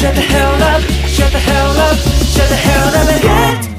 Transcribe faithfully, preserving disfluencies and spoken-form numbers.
Shut the hell up, shut the hell up, shut the hell up and hit